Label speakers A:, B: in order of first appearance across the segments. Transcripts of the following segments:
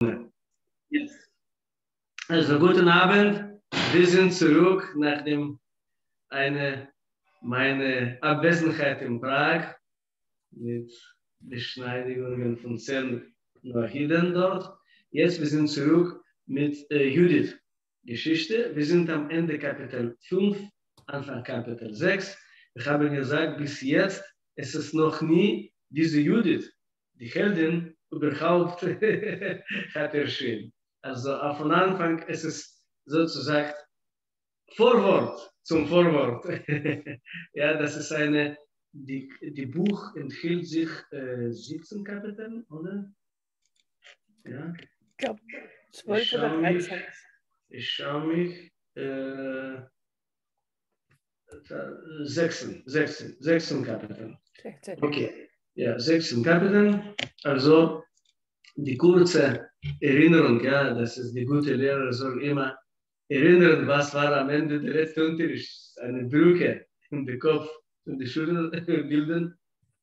A: Also guten Abend, wir sind zurück nach meine Abwesenheit in Prag mit Beschneidungen von 10 Noachiden dort. Jetzt wir sind zurück mit Judith Geschichte. Wir sind am Ende Kapitel 5, Anfang Kapitel 6. Ich habe gesagt, bis jetzt ist es noch nie diese Judith, die Heldin, überhaupt hat erschienen. Also von Anfang ist es sozusagen Vorwort zum Vorwort. Ja, das ist die Buch enthielt sich 17 Kapitel, oder? Ja.
B: Ich glaube 12 oder 13.
A: Ich schaue mich. 16 Kapitel.
B: 16.
A: Okay, ja, 16 Kapitel. Also die kurze Erinnerung, ja, das ist die gute Lehrer soll immer erinnern, was war am Ende der letzten Unterricht. Eine Brücke in den Kopf und die Schulter bilden.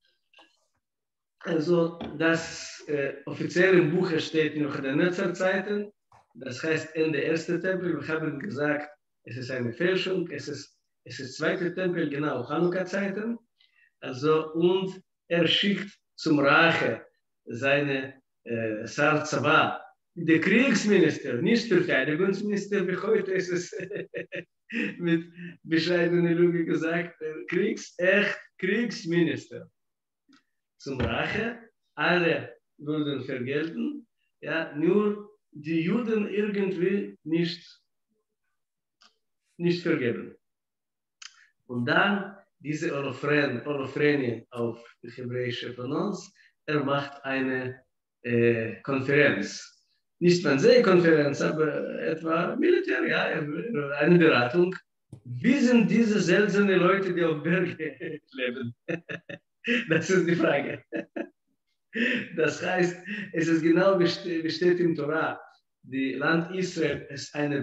A: Also das offizielle Buch steht noch in den Netzerzeiten. Das heißt Ende erste Tempel. Wir haben gesagt, es ist eine Fälschung. Es ist zweite Tempel, genau, Chanukka-Zeiten. Also, und er schickt zum Rache seine Sar-Zava, der Kriegsminister, nicht Verteidigungsminister, wie heute ist es mit bescheidener Lüge gesagt, Kriegsminister. Zum Rache, alle würden vergelten, ja, nur die Juden irgendwie nicht vergeben. Und dann diese Olofreni auf Hebräische von uns, macht eine Konferenz. Nicht Fernsehkonferenz, aber etwa Militär, ja, eine Beratung. Wie sind diese seltenen Leute, die auf Berge leben? Das ist die Frage. Das heißt, es ist genau wie steht im Torah, die Land Israel ist eine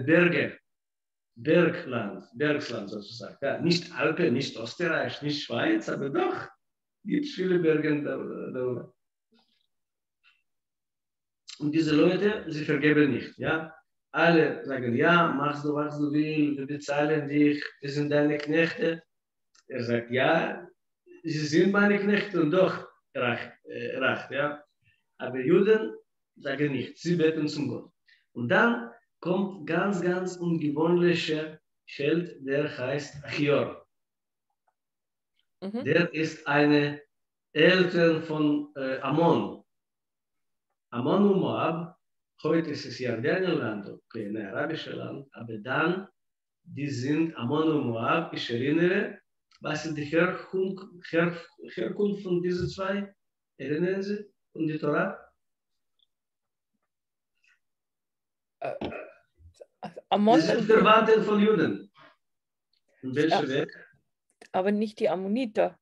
A: Bergsland sozusagen. Ja, nicht Alpen, nicht Österreich, nicht Schweiz, aber doch gibt es viele Berge da. Und diese Leute, sie vergeben nicht. Ja? Alle sagen, ja, machst du, was du willst, wir bezahlen dich, wir sind deine Knechte. Er sagt, ja, sie sind meine Knechte und doch reicht. Ja? Aber Juden sagen nicht, sie beten zum Gott. Und dann kommt ganz ungewöhnlicher Held, der heißt Achior. Der ist eine Eltern von Ammon. Ammon und Moab, heute ist es Jordanien-Land, okay, ein arabisches Land, aber dann, die sind Ammon und Moab, ich erinnere, was ist die Herkunft von diesen zwei? Erinnern Sie von der Torah?
B: Ammon,
A: die sind Verwandte von Juden. In welchem Weg?
B: Aber nicht die Ammoniter.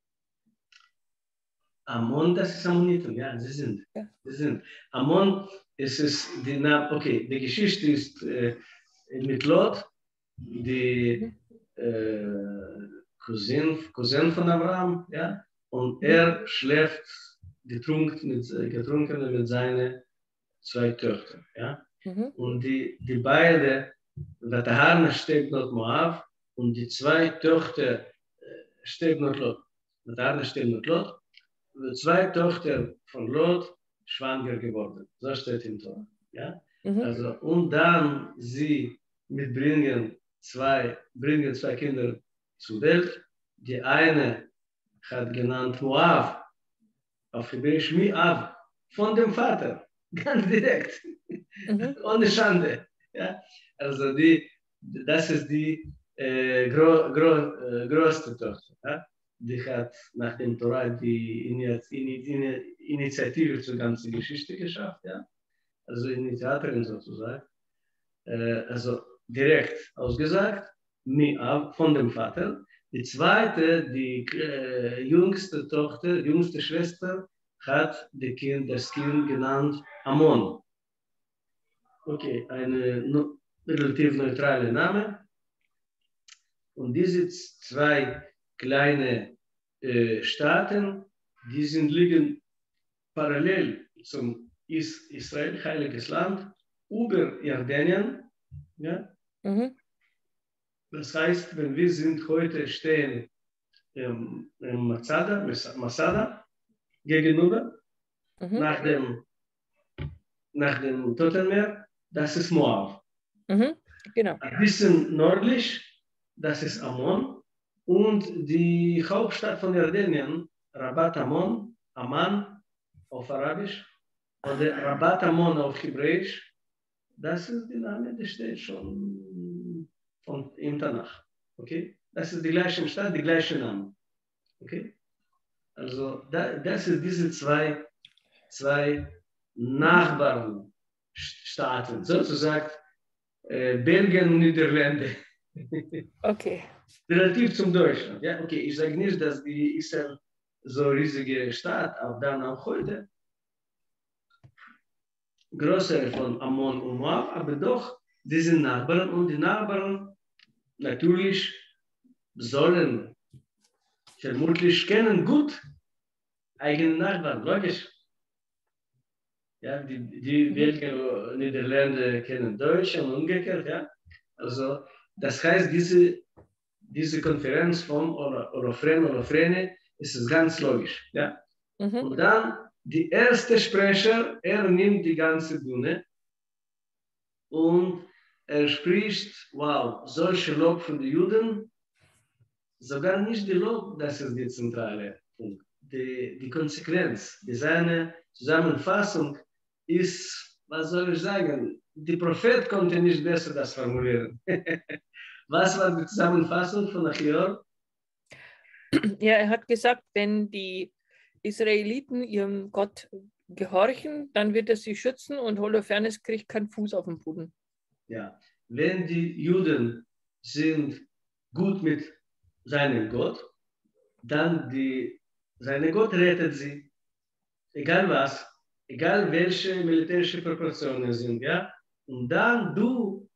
A: Ammon, das ist Ammoniten, ja, sie sind. Ja. Sie sind. Ammon ist es, die Geschichte ist mit Lot, die Cousin von Abraham, ja, und er schläft getrunken mit seinen 2 Töchtern, ja. Und die beiden, Vatahana steht noch Moab und die 2 Töchter steht noch Lot. Vatahana steht noch Lot. Die 2 Töchter von Lot schwanger geworden. So steht im Tor. Ja? Also, und dann sie bringen zwei Kinder zur Welt. Die eine hat genannt Moab, auf Hebräisch Mi'av, von dem Vater, ganz direkt, ohne Schande. Ja? Also das ist die größte Tochter. Ja? Die hat nach dem Torah die Initiative zur ganzen Geschichte geschafft, ja? Also Initiatorin sozusagen. Also direkt ausgesagt, von dem Vater. Die zweite, die jüngste Tochter, jüngste Schwester, hat das Kind genannt Ammon. Okay, eine relativ neutrale Name. Und diese 2 kleine Staaten, liegen parallel zum ist Israel, heiliges Land, über Jordanien. Ja? Das heißt, wenn wir sind heute stehen im Masada gegenüber, nach dem Toten Meer, das ist Moab.
B: Genau.
A: Ein bisschen nördlich, das ist Ammon. Und die Hauptstadt von Jordanien, Rabat Ammon, Amman auf Arabisch, oder Rabat Ammon auf Hebräisch, das ist der Name, der steht schon im Tanach. Okay? Das ist die gleiche Stadt, die gleiche Name. Okay? Also das sind diese zwei Nachbarstaaten, sozusagen Belgien und Niederlande.
B: Okay.
A: Relativ zum Deutschland. Ja? Okay, ich sage nicht, dass die Israel so riesige Stadt, aber dann auch heute größere von Ammon und Moab, aber doch diese Nachbarn und die Nachbarn natürlich sollen vermutlich kennen gut eigene Nachbarn, logisch. Ja, die Belgier und Niederländer kennen Deutsch und umgekehrt, ja. Also das heißt, diese Konferenz von Olofrene ist ganz logisch, ja. Und dann der erste Sprecher, nimmt die ganze Bühne und spricht, wow, solche Lob von den Juden, sogar nicht die Lob, das ist der zentrale Punkt. Die Konsequenz, seine Zusammenfassung ist, was soll ich sagen, der Prophet konnte nicht besser das formulieren. Was war die Zusammenfassung von Achior?
B: Ja, er hat gesagt, wenn die Israeliten ihrem Gott gehorchen, dann wird er sie schützen und Holofernes kriegt keinen Fuß auf den Boden.
A: Ja, wenn die Juden sind gut mit seinem Gott, dann seine Gott rettet sie, egal was, egal welche militärische Proportionen sind, ja. Und dann du,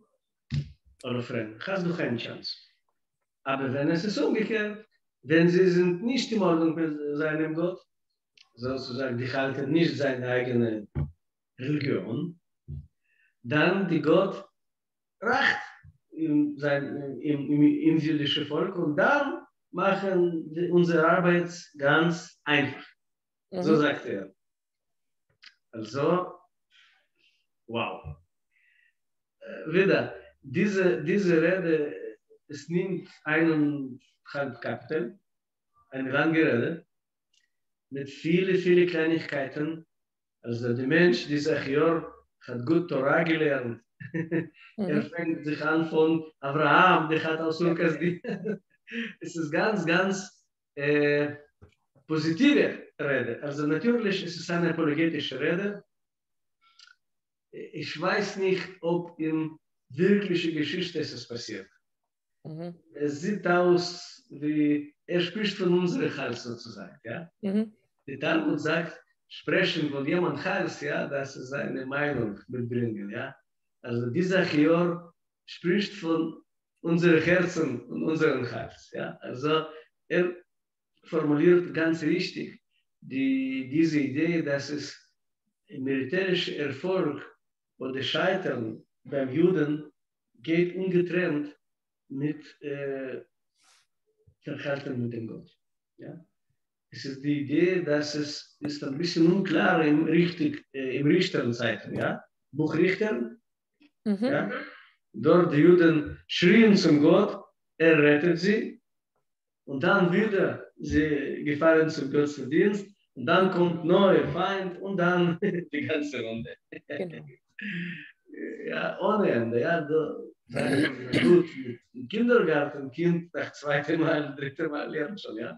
A: Olofren, hast du keine Chance. Aber wenn es ist umgekehrt, wenn sie sind nicht im Ordnung mit seinem Gott, sozusagen, die halten nicht seine eigene Religion, dann die Gott racht im jüdischen Volk und dann machen unsere Arbeit ganz einfach. So sagt er. Also, wow. Wieder, diese Rede, es nimmt 1,5 Kapitel, eine lange Rede, mit vielen Kleinigkeiten. Also der Mensch, dieser Achior, hat gut Torah gelernt. Fängt sich an von Abraham, der hat aus Lukas die. Es ist ganz positive Rede. Also natürlich ist es eine apologetische Rede. Ich weiß nicht, ob in wirklicher Geschichte es passiert. Es sieht aus wie, spricht von unserem Hals sozusagen. Ja? Der Talmud sagt, sprechen von jemandem Hals, ja, das ist eine Meinung mitbringen. Ja? Also dieser Achior spricht von unseren Herzen und unserem Hals. Ja? Also er formuliert ganz richtig diese Idee, dass es militärischer Erfolg oder Scheitern beim Juden geht ungetrennt mit Verhalten mit dem Gott. Ja? Es ist die Idee, dass es ist ein bisschen unklar im Richterzeiten, ja? Buch Richter. Ja? Dort die Juden schrien zum Gott, er rettet sie. Und dann wieder sie gefallen zum Gottesdienst. Und dann kommt neuer Feind und dann die ganze Runde.
B: Genau.
A: Ja, ohne Ende. Ja, gut, im Kindergarten, Kind nach zweitem Mal, dritten Mal lernt schon, ja.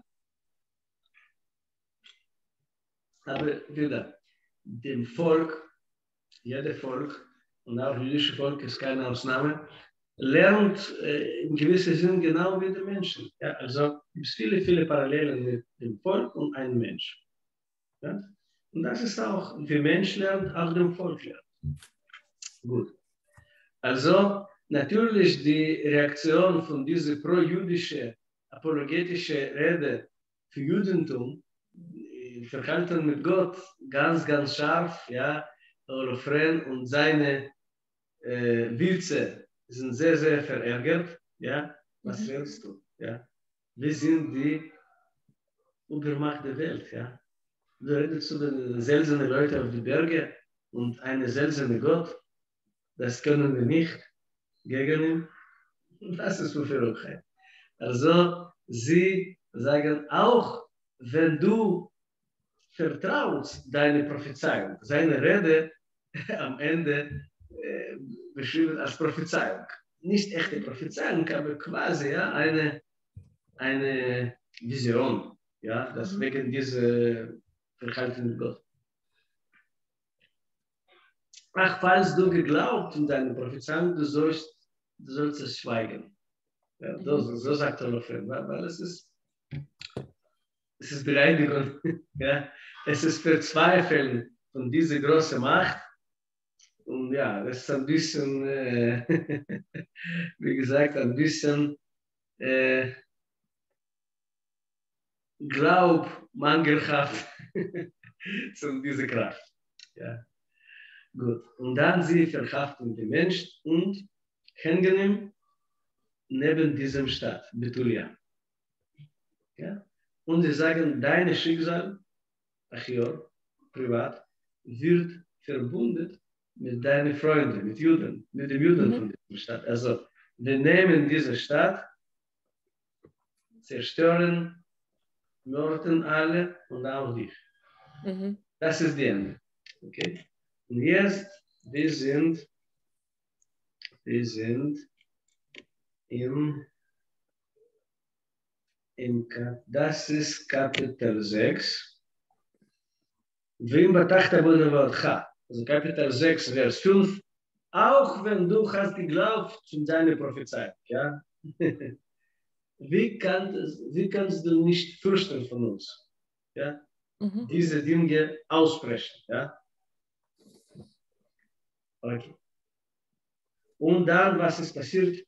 A: Aber wieder, dem Volk, jeder Volk, und auch jüdische Volk ist keine Ausnahme, lernt in gewissem Sinn genau wie die Menschen. Ja, also gibt es viele Parallelen mit dem Volk und einem Mensch. Ja? Und das ist auch, wie Mensch lernt, auch dem Volk lernt. Gut. Also natürlich die Reaktion von dieser pro-jüdische, apologetische Rede für Judentum verhalten mit Gott ganz, ganz scharf, ja, Olofren und seine Wilze sind sehr, sehr verärgert, ja, was willst du, ja? Wir sind die Übermacht der Welt, ja. Du redest über seltene Leute auf die Berge und eine seltene Gott, das können wir nicht gegen ihn. Das ist für Verrücktheit. Also, sie sagen auch, wenn du vertraust deine Prophezeiung, seine Rede am Ende beschrieben als Prophezeiung. Nicht echte Prophezeiung, aber quasi ja, eine Vision, ja, das wegen dieser Verhalten mit Gott. Ach, falls du geglaubt in deine Prophezeiung, du sollst es schweigen. Ja, so sagt er noch, weil es ist Beleidigung. Ja, es ist Verzweifeln von dieser großen Macht. Und ja, das ist ein bisschen, wie gesagt, ein bisschen glaubmangelhaft zu dieser Kraft. Ja. Gut. Und dann sie verhaften den Menschen und hängen ihn neben diesem Stadt, Betulia. Ja? Und sie sagen, dein Schicksal, Achior, privat, wird verbunden mit deinen Freunden, mit Juden, mit den Juden von dieser Stadt. Also, wir nehmen diese Stadt, zerstören, morden alle und auch dich. Das ist die Ende. Okay? Und jetzt, wir sind das ist Kapitel 6. Wim batachta b'nevodcha. Also Kapitel 6, Vers 5. Auch wenn du hast geglaubt zu deiner Prophezeiung, ja? Wie kannst du nicht fürchten von uns? Ja? Diese Dinge aussprechen, ja? Okay. Und dann, was ist passiert?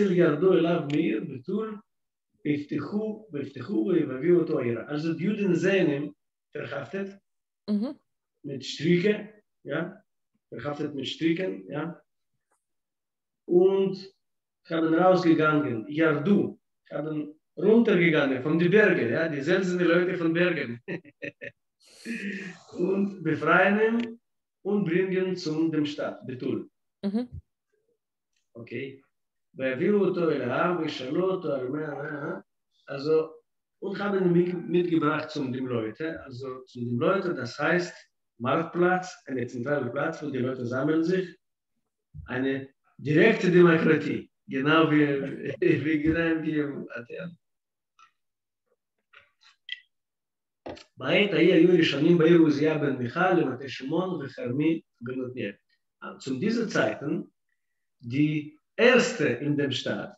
A: Also die Juden sehen ihn verhaftet mit Stricken, ja, verhaftet mit Stricken, ja, und haben rausgegangen, Yardu, haben runtergegangen von den Bergen, ja, die seltenen Leute von Bergen, und befreien ihn und bringen zu dem Stadt, Betul. Okay. Also, und haben mitgebracht zu den Leuten. Also zu den Leuten, das heißt Marktplatz, eine zentrale Platz, wo die Leute sammeln sich. Eine direkte Demokratie, genau wie in Athen. בעת ההיא היו ראשונים בעיר עוזיה בן מיכה למטה שמעון וחרמי בן עתניאל. Zu diesen Zeiten die erste in dem Staat,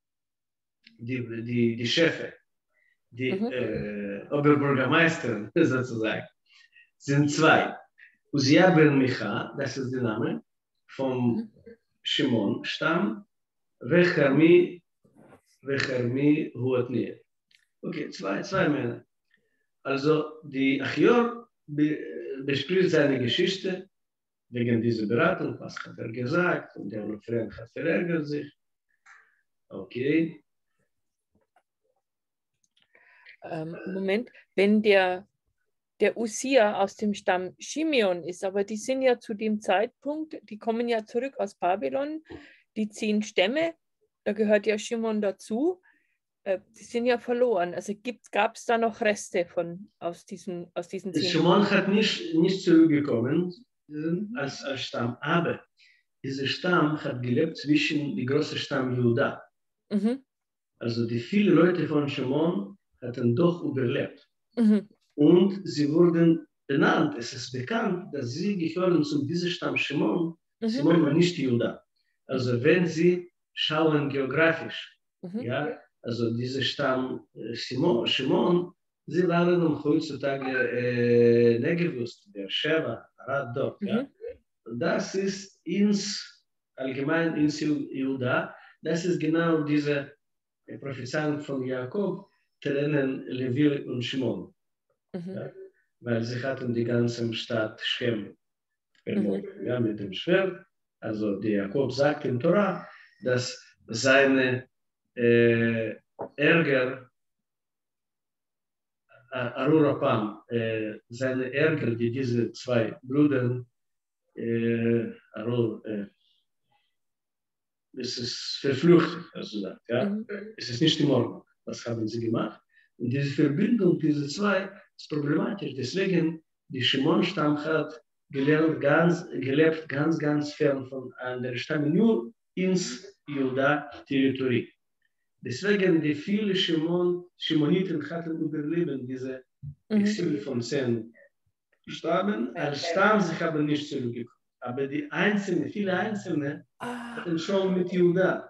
A: die Chefe, die Oberbürgermeister sozusagen, sind zwei. Uzia ben Micha, das ist der Name, vom Shimon-Stamm, Vecharmi Huatniel. Okay, zwei Männer. Also die Achior bespricht seine Geschichte wegen dieser Beratung, was hat er gesagt, und der Freund hat verärgert sich. Okay.
B: Moment, wenn der Usia aus dem Stamm Shimeon ist, aber die sind ja zu dem Zeitpunkt, die kommen ja zurück aus Babylon, die 10 Stämme, da gehört ja Shimon dazu, die sind ja verloren. Also gab es da noch Reste aus diesen 10
A: Shimon hat nicht zurückgekommen als Stamm, aber dieser Stamm hat gelebt zwischen dem großen Stamm Juda. Also die vielen Leute von Shimon hatten doch überlebt. Und sie wurden benannt. Es ist bekannt, dass sie gehören zu diesem Stamm Shimon, Shimon und nicht Juda. Also wenn sie schauen geografisch, ja, also dieser Stamm Shimon, sie waren heutzutage Negev, der Sheva, Arad dort. Ja. Das ist allgemein ins Juda, das ist genau diese Prophezeiung von Jakob, trennen Levi und Shimon. Ja. weil sie hatten die ganze Stadt Schem verloren, ja, mit dem Schwert. Also der Jakob sagt in Torah, dass seine Ärger, Arurapam, seine Ärger, die diese zwei Brüder, es ist verflucht, also sagt, ja, es ist nicht in Ordnung, was haben sie gemacht. Und diese Verbindung, diese zwei, ist problematisch. Deswegen, die Shimon-Stamm hat gelebt ganz fern von anderen Stämmen, nur ins Juda-Territorium. Deswegen, die viele Shimoniten hatten überlebt, diese Exil von 10 Stammen. Als Stamm, sie haben nicht zurückgekommen. Aber die Einzelnen, viele Einzelne, hatten schon mit Juda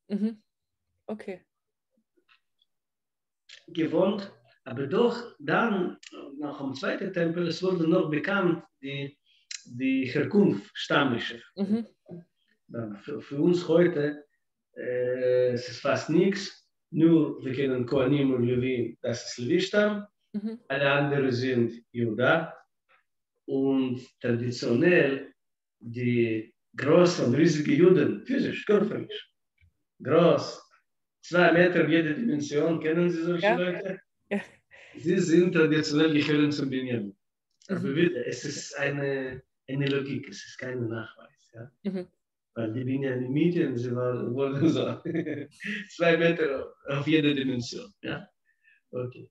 A: gewohnt. Aber doch dann, nach dem zweiten Tempel, es wurde noch bekannt, die Herkunft stammliche. Für uns heute, es ist fast nichts, nur wir kennen Kohanim und Levi, das ist Levi-Stamm, alle anderen sind Juda und traditionell die großen und riesigen Juden, physisch, körperlich, groß, 2 Meter jede Dimension, kennen Sie solche Leute? Ja. Sie sind traditionell gehören zum Binyamin. Aber wieder, es ist eine Logik, es ist kein Nachweis. Ja? Weil die Binyaminiten, sie wurden so 2 Meter auf jede Dimension. Ja? Okay.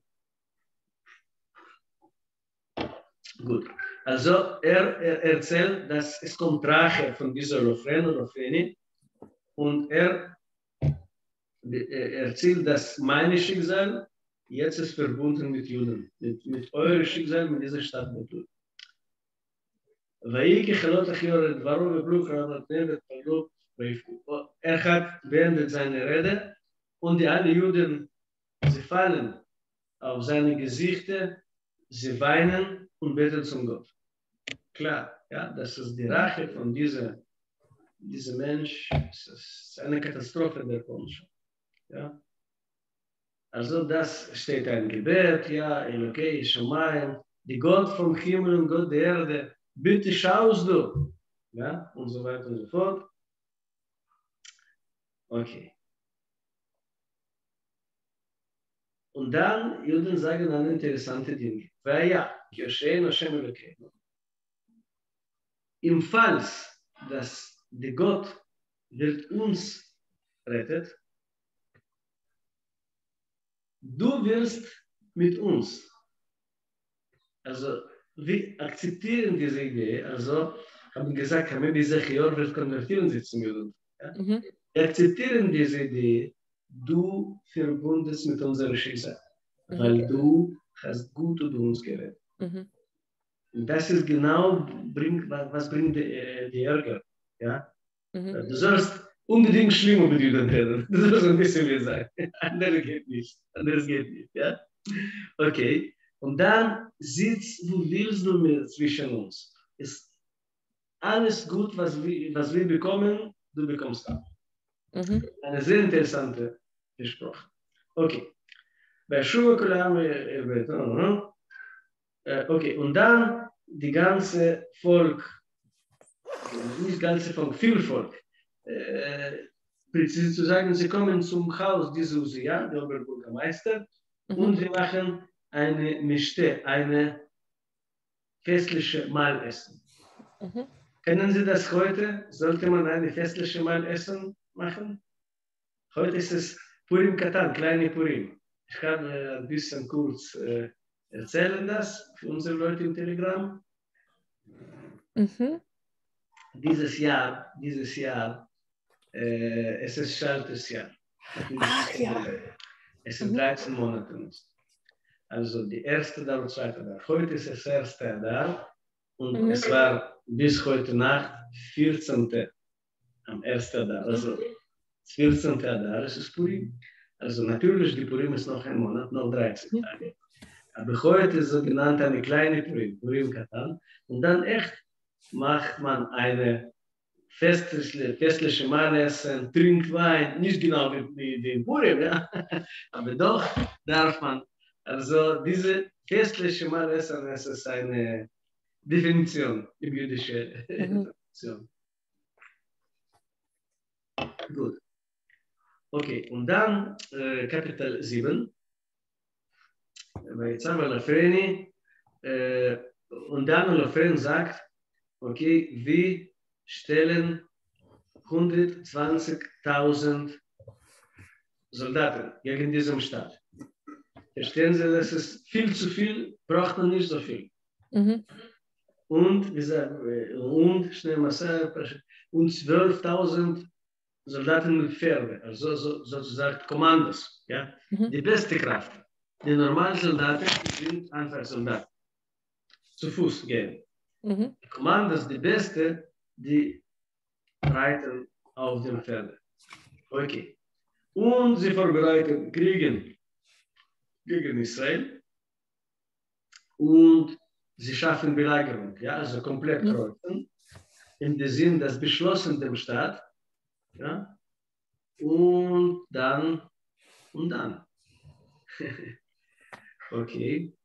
A: Gut. Also er erzählt, dass es kommt Rache von dieser Rofeni und er erzählt, dass meine Schicksal jetzt ist verbunden mit Juden, mit eurem Schicksal, mit dieser Stadt Betul. Er hat beendet seine Rede und die alle Juden, sie fallen auf seine Gesichter, sie weinen und beten zum Gott. Klar, ja, das ist die Rache von diesem Mensch, das ist eine Katastrophe der Konsch. Ja. Also das steht ein Gebet, ja, Elokei, Shamayim, die Gott vom Himmel und Gott der Erde, bitte schaust du, ja, und so weiter und so fort. Okay. Und dann, Juden sagen eine interessante Dinge. Weil ja, Yoshein Hashem Elokei. Im Fall, dass der Gott wird uns rettet, du wirst mit uns. Also, wir akzeptieren diese Idee. Also, haben gesagt, Hamebi Zechior wird konvertieren sich zum Juden. Ja? Wir akzeptieren diese Idee, du verbundest mit unserem Schicksal, weil du hast gut und uns gerettet. Und das ist genau, was bringt die Ärger. Ja? Du sollst unbedingt schlimm über die Juden reden. Das soll so ein bisschen wie sein. Anders geht nicht. Ja? Okay. Und dann wo willst du mir zwischen uns? Ist alles gut, was wir bekommen, du bekommst auch. Eine sehr interessante Versprochen. Okay. Bei Schuhe okay, und dann die ganze Volk, nicht ganze Volk, viel Volk, präzise zu sagen, sie kommen zum Haus dieser Usia, der Oberbürgermeister, und sie machen eine Mischte, eine festliche Mahlessen. Kennen Sie das heute? Sollte man eine festliche Mahlessen machen? Heute ist es Purim Katan, kleine Purim. Ich kann ein bisschen kurz erzählen das für unsere Leute im Telegram. Dieses Jahr, es ist schaltes Jahr.
B: Ach ja.
A: Es sind 13 Monate. Also die erste Tag und zweite Tag. Heute ist das erste Tag und es war bis heute Nacht 14. am ersten Tag. Also 14. Tag ist es Purim. Also natürlich, die Purim ist noch ein Monat, noch 13 Tage. Aber heute ist sogenannt eine kleine Purim, Purim Katan. Und dann echt macht man eine festliche Mahlessen, trinkt Wein, nicht genau wie in Purim, ja? Aber doch darf man Also diese festliche Mahlessen, es ist eine Definition im jüdischen Definition. Gut. Okay, und dann Kapitel 7. Bei Zavar Lafreni, und dann Lafren sagt, okay, wir stellen 120.000 Soldaten gegen diesen Staat. Verstehen Sie, das ist viel zu viel, braucht man nicht so viel. Und, wie gesagt, und 12.000 Soldaten mit Pferde, also sozusagen Kommandos, ja? Die beste Kraft. Die normalen Soldaten sind einfach Soldaten. Zu Fuß gehen. Die Kommandos, die beste, die reiten auf dem Pferde. Okay. Und sie vorbereiten Kriege gegen Israel und sie schaffen Belagerung, ja, also komplett kreuzen, in dem Sinn, das beschlossen dem Staat, ja, und dann. Okay.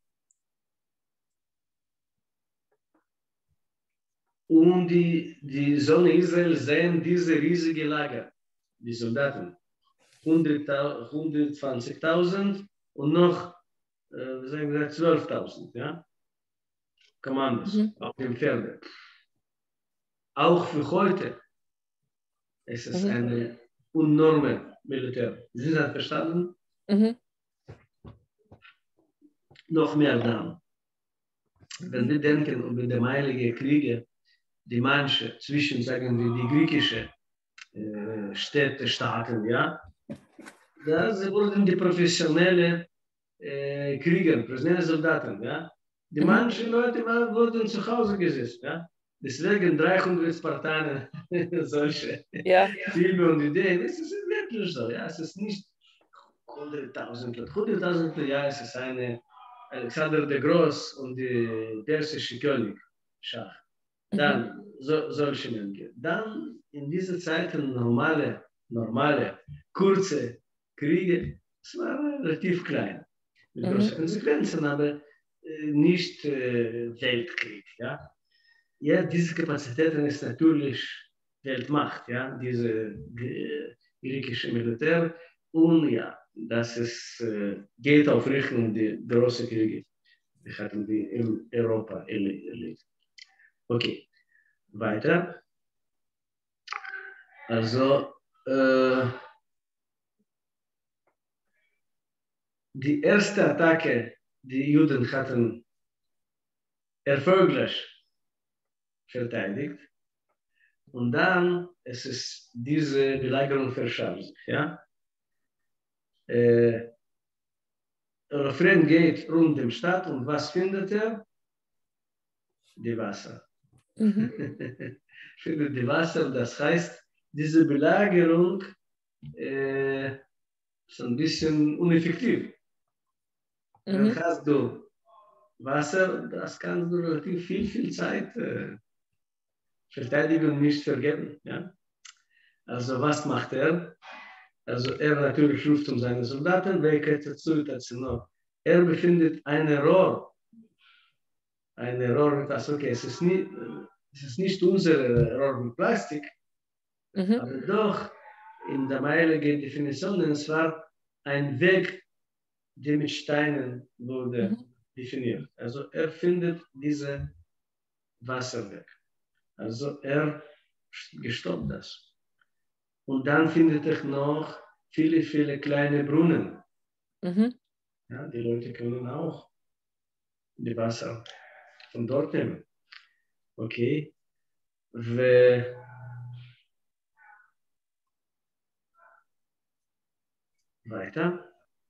A: Und die Söhne Israel sehen diese riesige Lager, die Soldaten, 120.000 und noch, sagen wir 12.000, ja, Kommandos auf dem Pferde. Auch für heute ist es eine enorme Militär. Sie sind verstanden? Noch mehr dann. Wenn wir denken über die Heilige Kriege, die manche zwischen, sagen wir, die griechische Städte, Staaten, ja, da wurden die professionellen Krieger, professionelle Soldaten, ja, die manchen Leute wurden zu Hause gesetzt, ja, deswegen 300 Spartaner, solche Filme und Ideen, es ist wirklich so, ja, es ist nicht 100.000, ja, es ist eine Alexander der Groß und die persische König, Schach. Dann solche Menschen. Dann in dieser Zeit normale, kurze Kriege, es war relativ klein. Mit großen Konsequenzen, aber nicht Weltkrieg. Ja? Ja, diese Kapazitäten ist natürlich Weltmacht, ja? Diese griechische Militär. Und ja, das ist, geht auf Richtung die großen Kriege. Die hatten die in Europa erlebt. Okay, weiter. Also, die erste Attacke, die Juden hatten erfolgreich verteidigt. Und dann es ist diese Belagerung verschärft. Ja? Refrain geht rund um die Stadt und was findet er? Die Wasser. Findet die Wasser, das heißt, diese Belagerung ist ein bisschen ineffektiv. Dann hast du Wasser, das kannst du relativ viel Zeit verteidigen und nicht vergeben. Ja? Also was macht er? Also er natürlich ruft seine Soldaten, welche dazu, er befindet eine Rohr mit was, okay, es ist nicht unser Rohr mit Plastik, aber doch in der heiligen Definition, es war ein Weg, der mit Steinen wurde definiert. Also er findet diese Wasserweg. Also er gestoppt das. Und dann findet er noch viele kleine Brunnen. Ja, die Leute können auch die Wasser von dort nehmen. Okay. Weiter.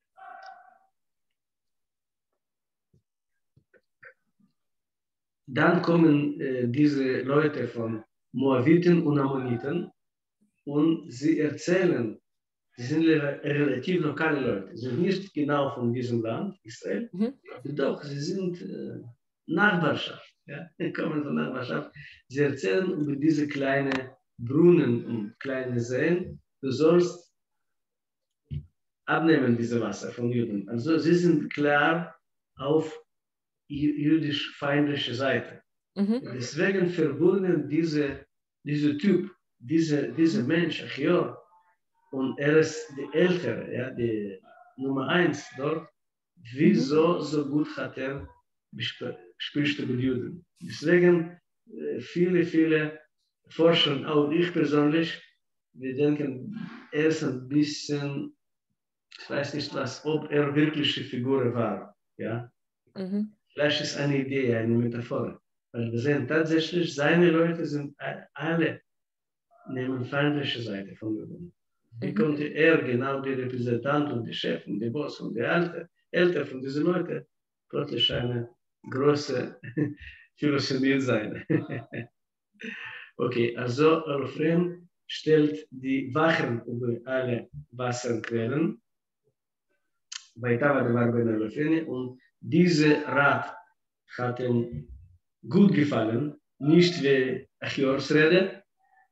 A: Dann kommen diese Leute von Moabiten und Ammoniten und sie erzählen, sie sind relativ lokale Leute, sie sind nicht genau von diesem Land, Israel, doch, sie sind Nachbarschaft, ja? Kommen von Nachbarschaft. Sie erzählen über diese kleinen Brunnen und kleine Seen, du sollst abnehmen, diese Wasser von Juden. Also sie sind klar auf jüdisch-feindliche Seite. Deswegen verwundern diese Typ, diese Mensch, Achior, und er ist der Ältere, ja, die Nummer 1 dort, wieso so gut hat er spricht über Juden. Deswegen viele Forscher, auch ich persönlich, wir denken, er ist ein bisschen, ich weiß nicht was, ob er wirkliche Figur war. Ja? Vielleicht ist eine Idee, eine Metaphor. Weil wir sehen tatsächlich, seine Leute sind alle nehmen feindliche Seite von Juden. Wie konnte er genau die Repräsentant und die Chef und die Boss und die Älter von diesen Leuten plötzlich eine große Philosophie sein? Okay, also Refrain stellt die Wachen über alle Wasserquellen bei Tava war bei und diese Rat hat ihm gut gefallen, nicht wie Achiors Rede.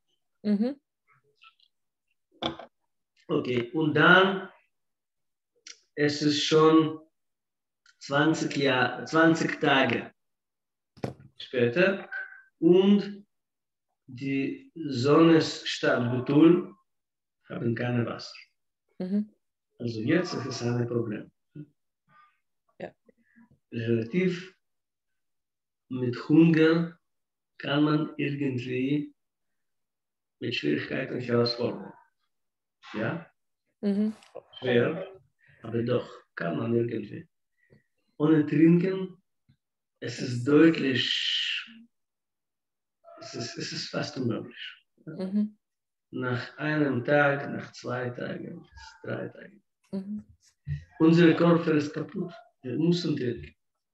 A: Okay, und dann es ist schon 20 Tage später und die Sonnenstadt Betul haben keine Wasser. Also jetzt ist es ein Problem. Ja. Relativ mit Hunger kann man irgendwie mit Schwierigkeiten herausfordern. Ja? Schwer, aber doch kann man irgendwie. Ohne Trinken, es ist deutlich, es ist fast unmöglich. Nach einem Tag, nach 2 Tagen, 3 Tagen. Unser Körper ist kaputt. Wir müssen trinken.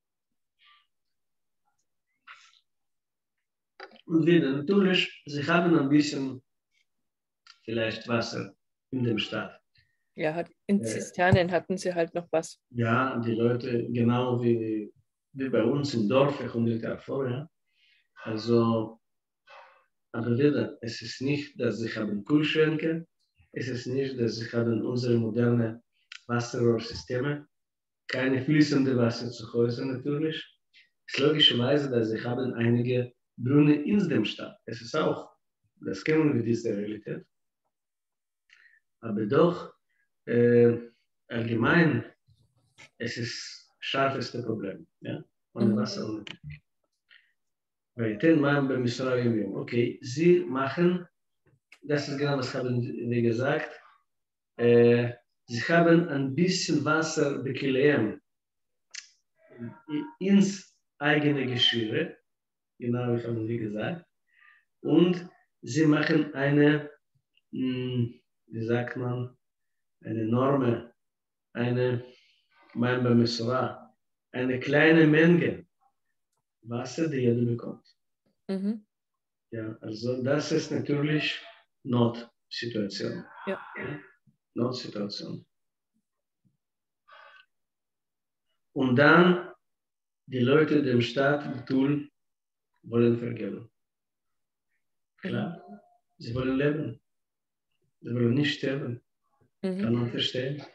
A: Und wieder, natürlich, sie haben ein bisschen vielleicht Wasser in dem Stadt.
B: Ja, in Zisternen hatten sie halt noch was.
A: Ja, die Leute, genau wie bei uns im Dorf, 100 Jahre vorher. Also, aber wieder, es ist nicht, dass sie haben Kühlschränke, es ist nicht, dass sie haben unsere moderne Wasserrohrsysteme, keine fließende Wasser zu Hause natürlich. Es ist logischerweise, dass sie haben einige Brunnen in der Stadt. Es ist auch, das kennen wir, diese Realität. Aber doch, allgemein, es ist das scharfeste Problem. Ja? Ohne Wasser, ohne Trinken. Weil den Mann beim Israel, okay, sie machen, das ist genau, was haben wir gesagt, sie haben ein bisschen Wasser bequem ins eigene Geschirr, genau, wie haben wir gesagt, und sie machen eine, wie sagt man, eine Norme, eine eine kleine Menge Wasser, die jeder bekommt. Ja, also das ist natürlich Notsituation. Ja. Notsituation. Und dann die Leute dem Staat Betul wollen vergeben. Klar, sie wollen leben. Sie wollen nicht sterben. Kann man verstehen.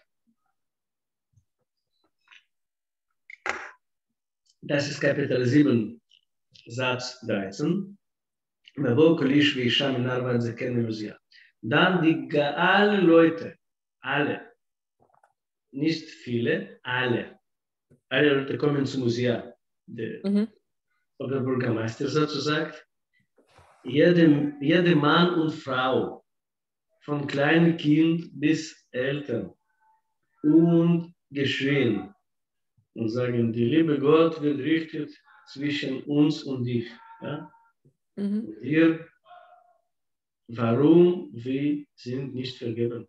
A: Das ist Kapitel 7, Satz 13. Dann alle Leute, alle, nicht viele, alle Leute kommen zum Museum. Der Bürgermeister sozusagen. Jeder Mann und Frau, von kleinem Kind bis Eltern, und geschrien und sagen, die liebe Gott wird richtet zwischen uns und dich. Ja? Und hier, warum wir sind nicht vergeben.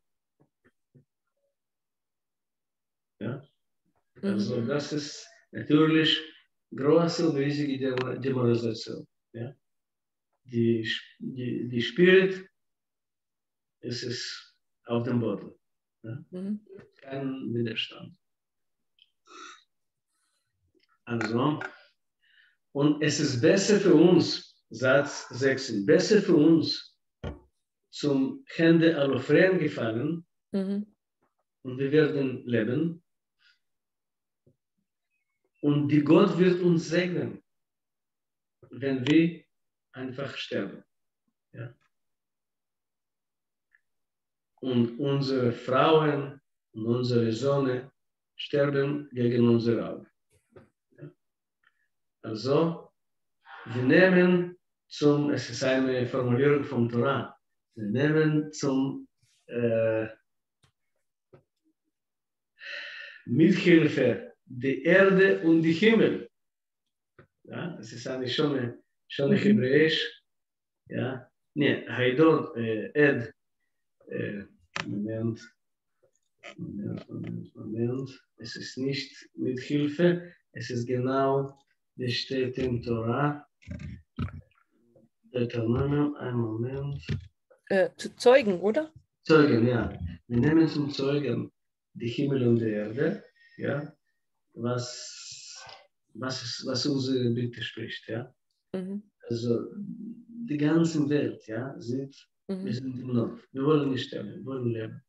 A: Ja? Also das ist natürlich große und riesige Demoralisation. Ja? Die Spirit ist auf dem Boden. Ja? Kein Widerstand. Also, und es ist besser für uns, Satz 6, besser für uns zum Hände Alofren gefallen, und wir werden leben. Und die Gott wird uns segnen, wenn wir einfach sterben. Ja? Und unsere Frauen und unsere Söhne sterben gegen unsere Augen. Ja? Also, wir nehmen es ist eine Formulierung vom Torah, wir nehmen zum Mithilfe die Erde und die Himmel. Ja? Es ist eine schöne Hebräisch. Ja? Nee, Haidon, Ed. Moment. Es ist nicht mit Hilfe, es ist genau, das steht im Torah. Deuteronomium, einen Moment.
B: Zu Zeugen, oder?
A: Zeugen, ja. Wir nehmen zum Zeugen die Himmel und die Erde, ja, was unsere Bitte spricht, ja. Also die ganze Welt, ja, sieht, wir sind im Nord. Wir wollen nicht sterben, wir wollen leben.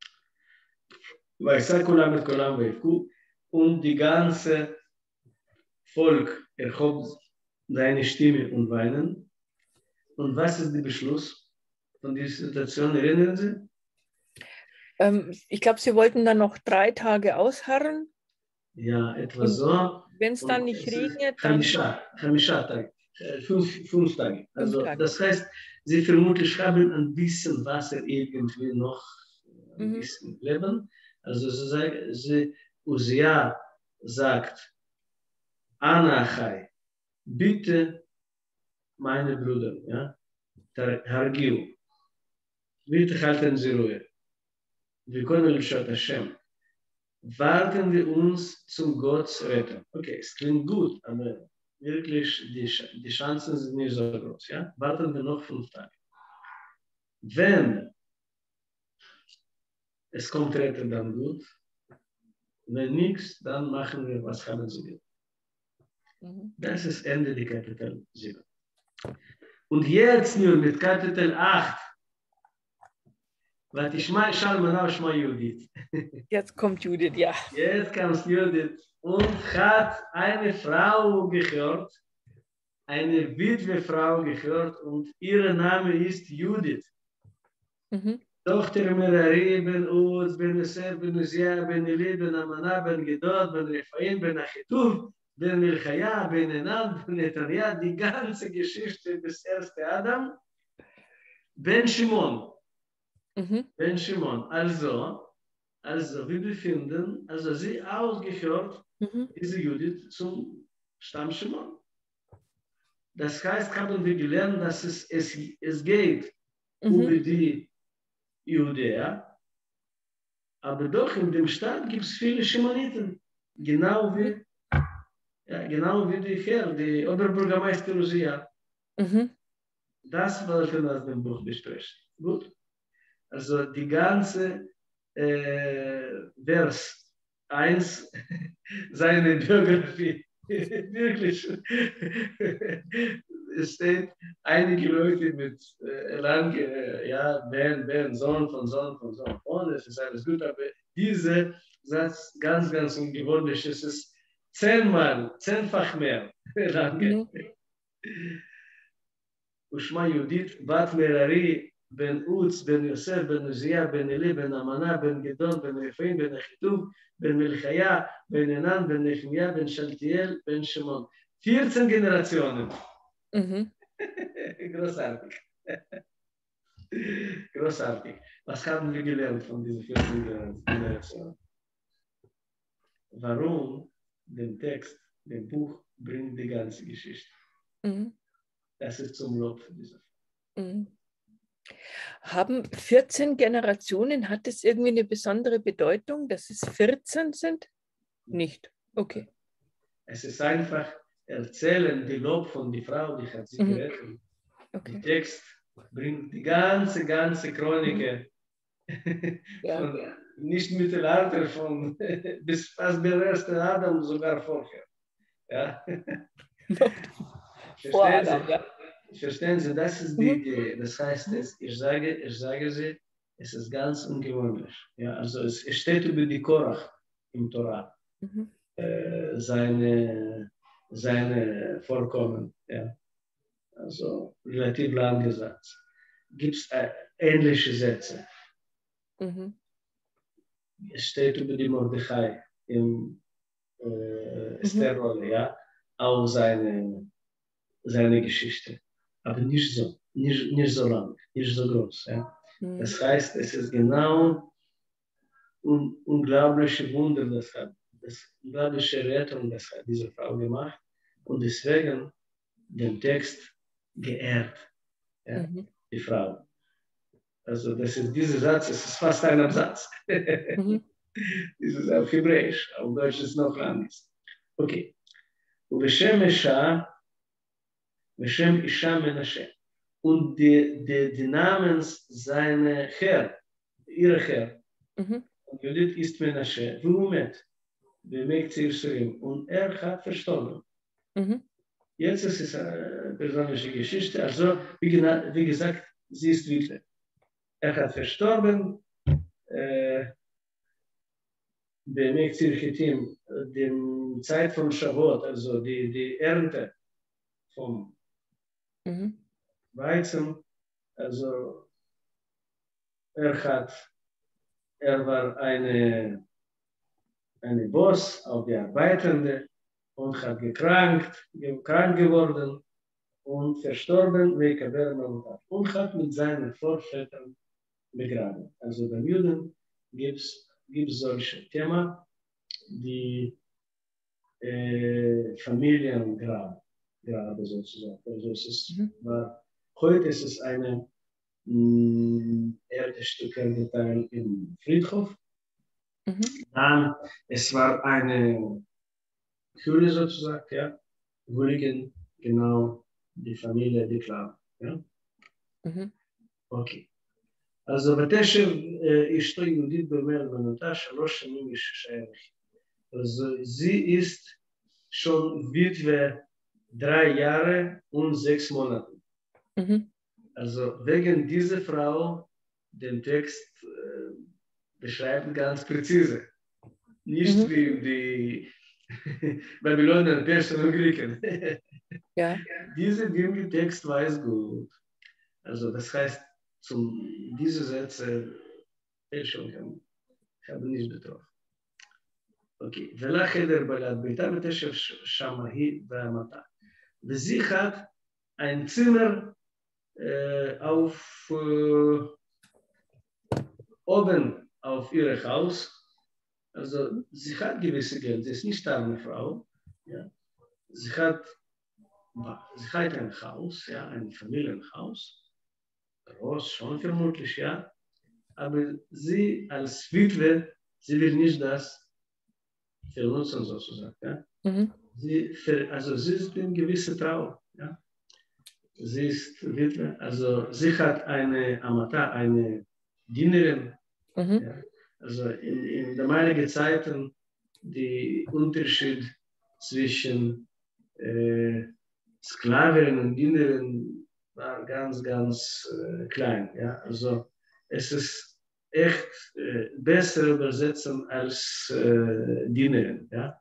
A: Und die ganze Volk erhob seine Stimme und weinen. Und was ist der Beschluss von dieser Situation? Erinnern Sie?
B: Ich glaube, Sie wollten dann noch 3 Tage ausharren.
A: Ja, etwa so.
B: Wenn es dann nicht regnet, dann...
A: Chamisha Tage. 5 Tage. Also das heißt, Sie vermutlich haben ein bisschen Wasser irgendwie noch ein bisschen leben. Also Usia sagt, Anachai, bitte meine Brüder, ja, Hargiu, bitte halten Sie Ruhe. Wir können Lishat Hashem. Warten wir uns zum Gott retten. Okay, es klingt gut, aber wirklich die Chancen sind nicht so groß. Ja? Warten wir noch 5 Tage. Wenn es kommt retten, dann gut. Wenn nichts, dann machen wir, was haben Sie will. Das ist Ende der Kapitel 7. Und jetzt nur mit Kapitel 8.
B: Jetzt kommt Judith, ja.
A: Jetzt kommt Judith und hat eine Frau gehört, eine Witwe-Frau gehört und ihr Name ist Judith. Tochter Merari ben Uz, ben Yosef, ben Uzia, ben Eli, ben Amana, ben Gedod, ben Rephaim, ben Achituv, ben Milchaya, ben Enan, ben Netanya, die ganze Geschichte des ersten Adam, ben Shimon. Ben Shimon. Also, wir befinden, also sie ausgehört, diese Judith, zum Stamm Shimon. Das heißt, haben wir gelernt, dass es geht über die Judäa, aber doch in dem Stadt gibt es viele Shimoniten, genau wie die Herr, die Oberbürgermeister Usia. Das wollte man aus dem Buch besprechen. Gut. Also die ganze Vers 1, seine Biografie, wirklich, es steht einige Leute mit Ben, Sohn von Sohn von Sohn. Und es ist alles gut, aber dieser Satz ganz, ganz ungewöhnlich. Es ist 10-fach mehr. Ushma Judith, Bat Merari, Ben Uz, Ben Yosef, Ben Uzia, Ben Eli, Ben Amana, Ben Gedon, Ben Rephaim, Ben Achituv, Ben Milchaya, Ben Enan, Ben Nechemia, Ben Shaltiel, Ben Shimon. 14 Generationen. Großartig. Großartig. Was haben wir gelernt von diesen 14 Generationen? Warum der Text, dem Buch, bringt die ganze Geschichte? Das ist zum Lob für diese Frau.
B: Haben 14 Generationen, hat das irgendwie eine besondere Bedeutung, dass es 14 sind? Nicht. Okay.
A: Es ist einfach erzählen, die Lob von der Frau, die hat sich gerettet. Okay. Der Text bringt die ganze Chronik von nicht Mittelalter, von bis fast der erste Adam, sogar vorher. Ja. Verstehen Sie? Das ist die Idee. Das heißt, ich sage Sie, Es ist ganz ungewöhnlich. Ja, also es steht über die Korach im Torah. Seine Vorkommen. Ja. Also relativ langer Satz. Gibt es ähnliche Sätze. Es steht über die Mordechai im Esther-Rolle, ja, auch seine Geschichte. Aber nicht so lang, nicht so groß. Ja. Das heißt, es ist genau unglaubliche Wunder, das unglaubliche Rettung, das hat diese Frau gemacht und deswegen den Text geehrt, ja, die Frau. Also dieser Satz, es ist fast ein Absatz. Das ist auf Hebräisch, auf Deutsch ist noch anders. Okay. ובשם Isha Menashe. Und die Namens seine Herr, ihre Herr, Judith ist Menashe, Wumet, bewegt Jerusalem, und hat verstorben. Jetzt ist es eine persönliche Geschichte, also wie gesagt, sie ist Witwe. Hat verstorben, bewegt Zirchitim, die Zeit von Shavuot, also die Ernte vom Weizen, also er war eine Boss auf die Arbeitende und hat krank geworden und verstorben und hat mit seinen Vorvätern begraben. Also bei Juden gibt es solche Themen, die Familiengrabe sozusagen. Also heute ist es eine Erdstücke Teil im Friedhof. Dann, es war eine Höhle sozusagen, ja, wo liegen genau die Familie, die Clan. Ja? Okay. Also, בתשב אשתו יהודית במרד בנותה 3 שנים ו6 ימים. Also, sie ist schon Witwe 3 Jahre und 6 Monate. Also, wegen dieser Frau den Text beschreibt ganz präzise. Nicht wie die Babylonier, Perser und Griechen.
B: Ja.
A: Dieser Text weiß gut. Also, das heißt, diese Sätze Fälschungen haben nicht betroffen. Okay. ולה חדר בלעד ביתה ותשב שמה היא ואמתה. וזי hat ein Zimmer oben auf ihr Haus. Also sie hat gewisse Geld, sie ist nicht arme Frau. Ja. Sie hat ein Haus, ja, ein Familienhaus. Groß, schon vermutlich, ja. Aber sie als Witwe, sie will nicht das vernutzen sozusagen. Ja? Sie ist in gewisser Trauer. Ja? Sie ist Witwe, also sie hat eine Amata, eine Dienerin. Ja? Also in damaligen Zeiten die Unterschied zwischen Sklavinnen und Dienerin war ganz, ganz klein. Ja? Also es ist echt besser übersetzen als Dienerin. Ja?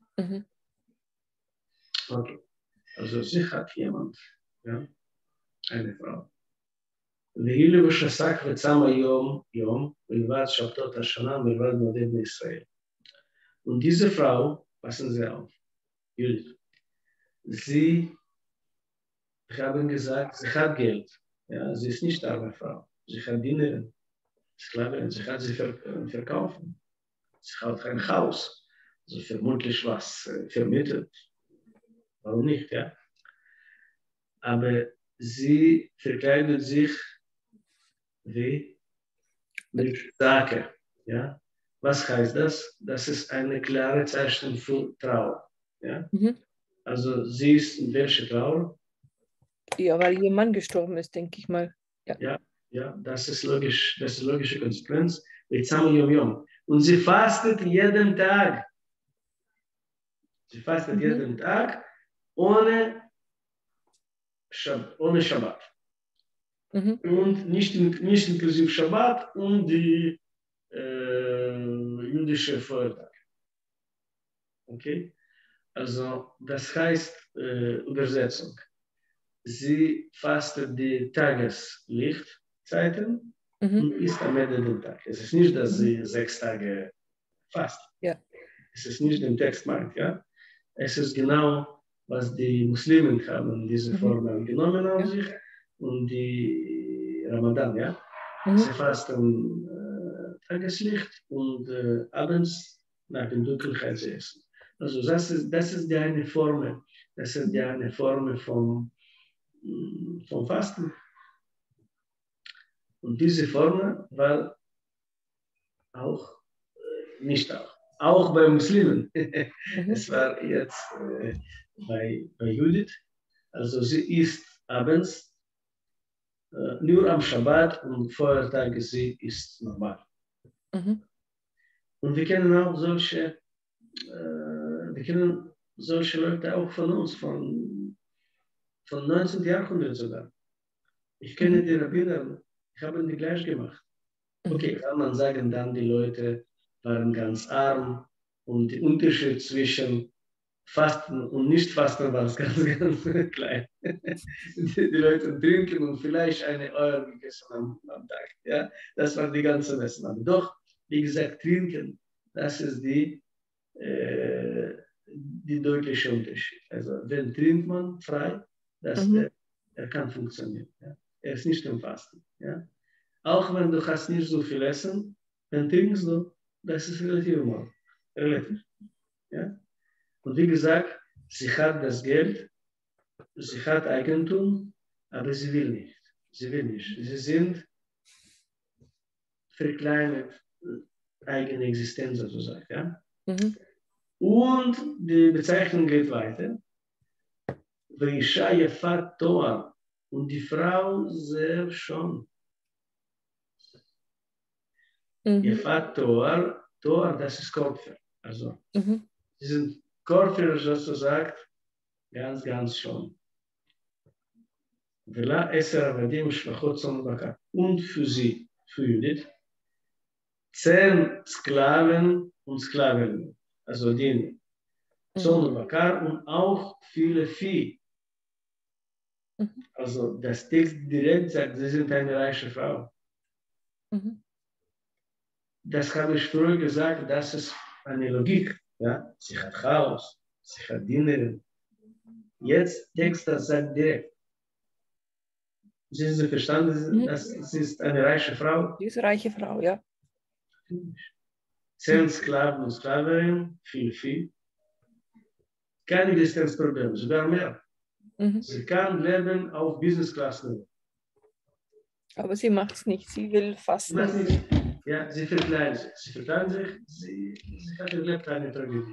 A: Okay. Also sie hat jemand, ja? Eine Frau. והיא לבשסק וצם יום, מלבד שבתות השנה, מלבד מועדי בני ישראל. Und diese Frau, passen Sie auf, Judith, sie haben gesagt, sie hat Geld. Ja, sie ist nicht arme Frau. Sie hat Dienerin, Sklavin, sie hat sie verkaufen. Sie hat ein Haus. Also vermutlich was vermietet. Warum nicht, ja? Aber sie verkleidet sich wie mit Sache. Ja? Was heißt das? Das ist eine klare Zeichnung für Trauer. Ja? Also sie ist in welcher Trauer?
B: Ja, weil ihr Mann gestorben ist, denke ich mal.
A: Ja, das ist logisch, das ist logische Konsequenz. Und sie fastet jeden Tag. Sie fastet jeden Tag ohne Shabbat. und nicht inklusive Schabbat und die jüdische Feiertage. Okay? Also das heißt Übersetzung. Sie fastet die Tageslichtzeiten und isst am Ende den Tag. Es ist nicht, dass sie 6 Tage fastet.
B: Ja.
A: Es ist nicht im Text meint, ja. Es ist genau, was die Muslimen haben, diese Formel genommen auf sich und die Ramadan, ja. Sie fasten Tageslicht und abends nach der Dunkelheit sie essen. Also das ist die eine Formel. Das ist die eine Formel vom Fasten. Und diese Formel war auch, nicht auch bei Muslimen. Es war jetzt bei Judith. Also sie isst abends nur am Schabbat und Feiertage sie isst normal. Und wir kennen auch solche Leute auch von uns, von 19. Jahrhundert sogar. Ich kenne die Rabbiner, die haben die gleich gemacht. Okay, kann man sagen, dann die Leute waren ganz arm und der Unterschied zwischen Fasten und Nicht-Fasten war ganz, ganz klein. Die Leute trinken und vielleicht eine Euro gegessen am Tag. Ja? Das war die ganze Messen. Aber doch, wie gesagt, trinken, das ist die deutliche Unterschied. Also wenn trinkt man frei, er kann funktionieren. Ja? Er ist nicht im Fasten. Ja? Auch wenn du hast nicht so viel essen, dann trinkst du, das ist relativ normal. Relativ. Ja? Und wie gesagt, sie hat das Geld, sie hat Eigentum, aber sie will nicht. Sie will nicht. Sie sind verkleinert, eigene Existenz sozusagen. Ja? Und die Bezeichnung geht weiter. Veisha yefat Toar. Und die Frau sehr schön. Yefat Toar, Toar, das ist Kopfer. Also, sie sind Kopfer sozusagen ganz, ganz schön. Und für sie, für Judith, 10 Sklaven und Sklavinnen, also die Zorn Bakar und auch viele Vieh. Also das Text direkt sagt, sie sind eine reiche Frau. Das habe ich früher gesagt, das ist eine Logik. Ja? Sie hat Haus, sie hat Dienerin. Jetzt Text das sagt direkt. Sie sind verstanden, dass sie ist eine reiche Frau.
B: Sie ist eine reiche Frau, ja.
A: 10 Sklaven und Sklavinnen, viel Vieh. Kein Existenzproblem, sogar mehr. Sie kann leben auf Business Class Niveau.
B: Aber sie macht es nicht, sie will fasten.
A: Ja, sie verkleiden sich. Sie hat erlebt eine Tragödie.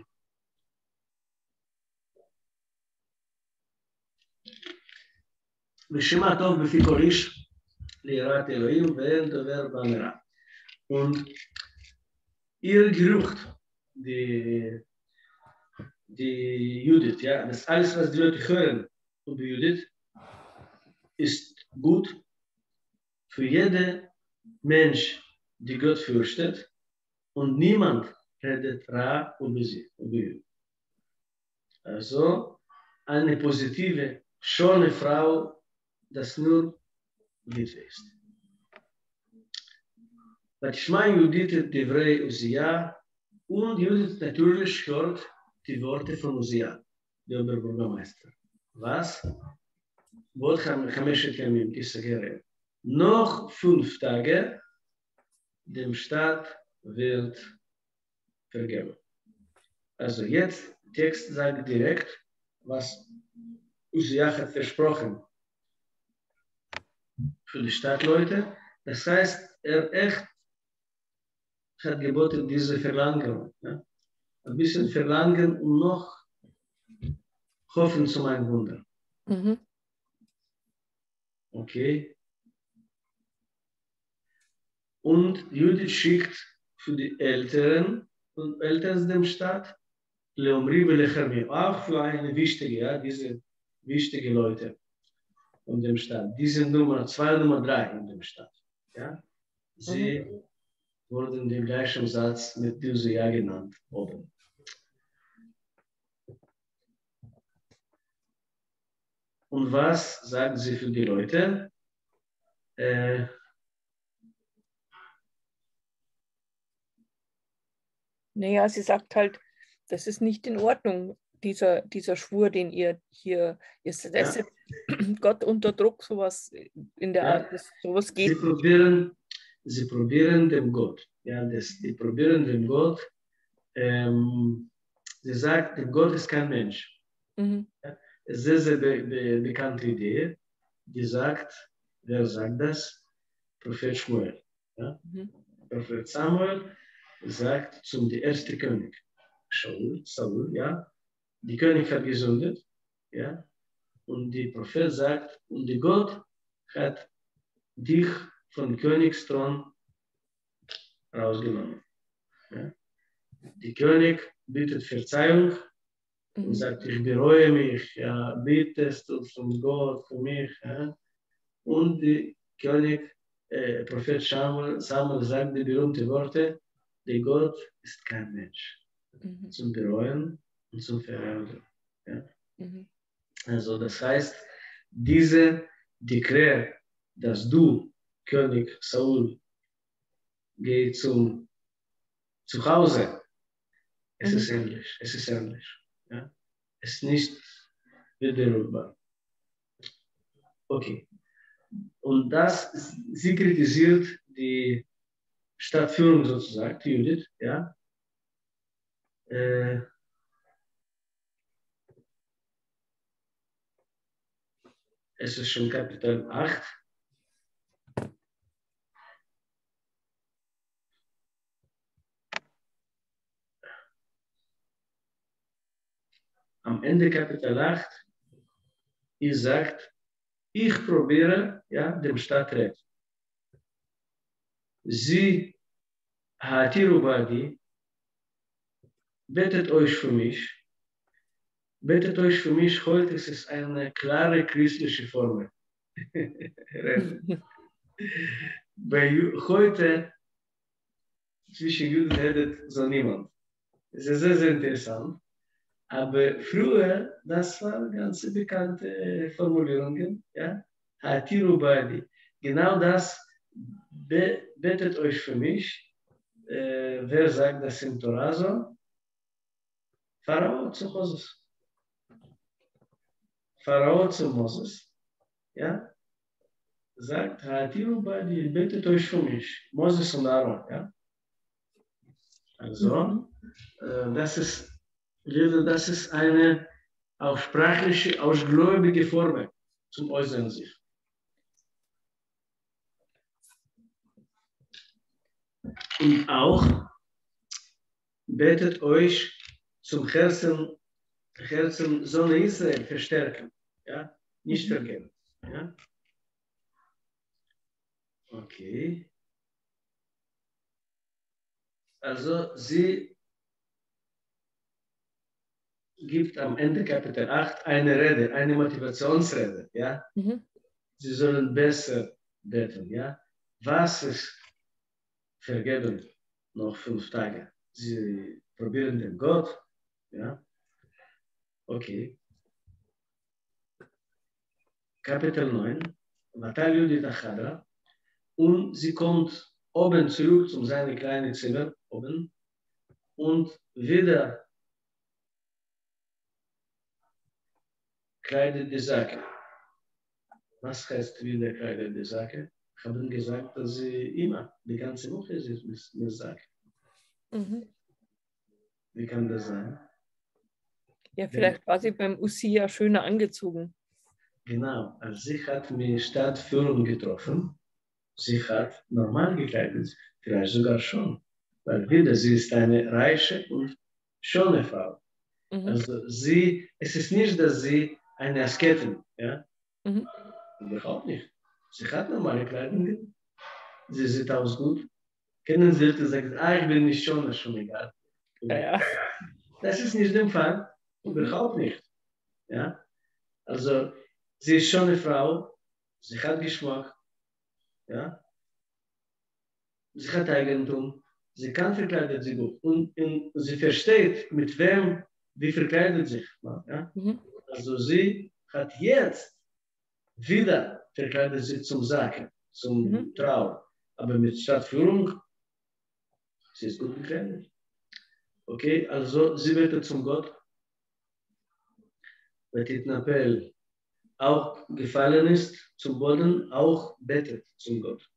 A: ושמע טוב בפי כל איש ליראת אלוהים ואין דובר במרע. Und ihr Geruch, die Judith, ja, das alles, was die Leute hören über Judith, ist gut für jeden Mensch, die Gott fürchtet, und niemand redet Ra über sie, über Judith. Also eine positive, schöne Frau, das nur Witwe ist. ותשמע יהודית את דברי עוזיה, und Judith natürlich hört die Worte von Uzia, der Oberbürgermeister. Was? Wort חמשת ימים, תיסגר. Noch 5 Tage, dem Staat wird vergeben. Also jetzt, Text sagt direkt, was Uzia hat versprochen für die Stadtleute. Das heißt, echt hat geboten diese Verlangen. Ja? Ein bisschen verlangen und noch hoffen zu meinem Wunder. Okay. Und Judith schickt für die Älteren und Ältesten der Stadt, Leomri und Lechamir, auch für eine wichtige, ja, diese wichtigen Leute. von dem Stadt. Die sind Nummer 2, Nummer 3 in dem Stadt. Ja? Sie wurden im gleichen Satz mit diesem Ja genannt oben. Und was sagen sie für die Leute?
B: Naja, sie sagt halt, das ist nicht in Ordnung, dieser Schwur, den ihr hier, ihr setzt Gott unter Druck, sowas in der Art, sowas geht.
A: Sie probieren dem Gott, die probieren dem Gott, sie sagt, der Gott ist kein Mensch. Ja, sehr, sehr bekannte Idee, die sagt, wer sagt das? Prophet Shmuel. Ja? Prophet Samuel sagt zum ersten König, Saul, ja, die König hat gesündigt, ja, und der Prophet sagt, und der Gott hat dich vom Königsthron rausgenommen. Ja. Der König bittet Verzeihung und sagt, ich bereue mich, ja, bittest du von Gott für mich. Ja. Und der König, Prophet Samuel sagt die berühmten Worte, der Gott ist kein Mensch. Zum Bereuen und zum Verändern. Ja. Also das heißt, diese Dekret, dass du, König Saul, geh zu Hause, es ist ähnlich, Ja? Es ist nicht widerrufbar. Okay. Und sie kritisiert die Stadtführung sozusagen, die Judith, ja. Es ist schon Kapitel 8. Am Ende Kapitel 8, ihr sagt, ich probiere, ja, dem Stadtrecht. Sie, Hatirubadi, betet euch für mich. Betet euch für mich, heute ist es eine klare christliche Formel. Weil heute zwischen Juden redet so niemand. Das ist sehr, sehr interessant. Aber früher, das waren ganz bekannte Formulierungen. Ja? Hatirubadi. Genau das, betet euch für mich. Wer sagt das im Torah so? Pharao zu Moses. Pharao zu Moses. Ja? Sagt, Hatirubadi, betet euch für mich. Moses und Aaron. Ja? Also, das ist eine auch sprachliche, ausgläubige Formel zum Äußern sich. Und auch betet euch zum Herzen Sonne Israel verstärken, ja? Nicht vergessen. Ja? Okay. Also sie gibt am Ende Kapitel 8 eine Rede, eine Motivationsrede. Ja? Sie sollen besser beten. Ja? Was ist vergeben? Noch 5 Tage. Sie probieren den Gott. Ja? Okay. Kapitel 9. Vatal Judith Achada. Und sie kommt oben zurück zu seinem kleinen Zimmer oben und wieder kleidet die Sacke. Was heißt wieder kleidet die Sacke? Ich habe gesagt, dass sie immer, die ganze Woche ist mit Sacke. Wie kann das sein?
B: Ja, vielleicht war sie beim Usia schöner angezogen.
A: Genau, also sie hat mit Stadtführung getroffen. Sie hat normal gekleidet, vielleicht sogar schon. Weil wieder, sie ist eine reiche und schöne Frau. Also es ist nicht, dass sie eine Asketin, ja? Überhaupt nicht. Sie hat normale Kleidung. Sie sieht aus gut. Kennen Sie Leute, die sagen, ich bin nicht schön, das ist schon egal.
B: Ja.
A: Das ist nicht der Fall. Überhaupt nicht. Ja? Also, sie ist schon eine Frau sie hat Geschmack, ja? Sie hat Eigentum, sie kann verkleidet sich gut und sie versteht, mit wem, wie verkleidet sich man. Ja? Also sie hat jetzt wieder verkleidet sich zum Saken, zum Trauer, aber mit Stadtführung, sie ist gut gekleidet. Okay, also sie betet zum Gott, Betitnapel auch gefallen ist zum Boden, auch betet zum Gott.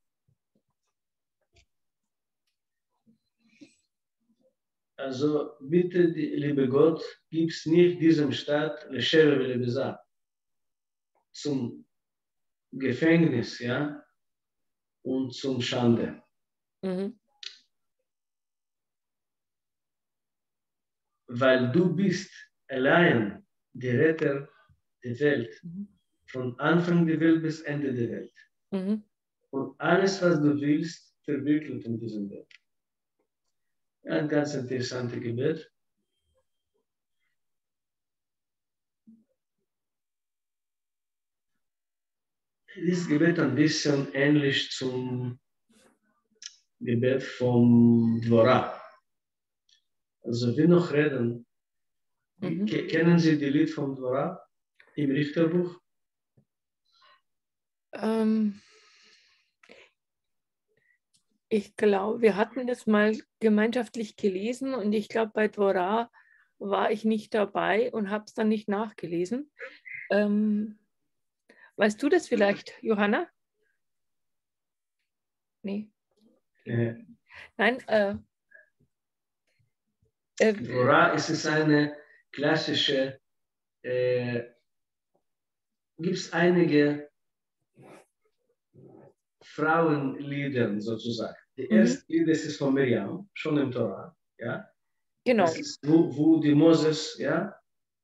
A: Also bitte, liebe Gott, gib's nicht diesem Staat zum Gefängnis, ja, und zum Schande. Weil du bist allein der Retter der Welt, von Anfang der Welt bis Ende der Welt. Und alles, was du willst, verwirklicht in diesem Welt. Ein ganz interessantes Gebet. Dieses Gebet ein bisschen ähnlich zum Gebet vom Dvorah. Also wir noch reden. Kennen Sie die Lied vom Dvorah im Richterbuch?
B: Ich glaube, wir hatten das mal gemeinschaftlich gelesen und ich glaube, bei Dvorah war ich nicht dabei und habe es dann nicht nachgelesen. Weißt du das vielleicht, Johanna? Nee. Nein.
A: Dvorah ist eine klassische, gibt es einige Frauenlieder sozusagen. Die erste Lied ist von Miriam, schon im Torah. Ja?
B: Genau.
A: Das ist, wo die Moses, ja,